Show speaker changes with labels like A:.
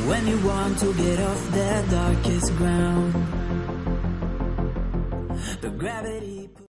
A: when you want to get off the darkest ground. The gravity